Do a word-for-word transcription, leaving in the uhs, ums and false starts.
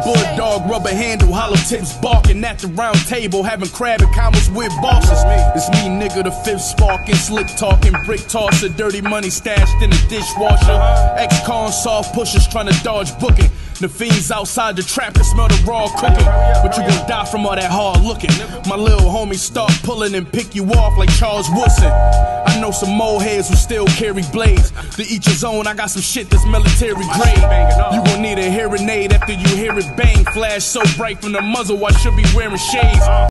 bulldog, rubber handle, hollow tips barking at the round table, having crab and combos with bosses. It's me, nigga, the fifth sparking, slick talking, brick tosser, dirty money stashed in the dishwasher. Ex-con soft pushers trying to dodge booking. The fiends outside the trap can smell the raw cooking, but you gon' die from all that hard looking. My little homie start pulling and pick you off like Charles Woodson. I know some mole heads who still carry blades. To each his own, I got some shit that's military grade. You gon' need a hearing aid after you hear it bang. Flash so bright from the muzzle, I should be wearing shades.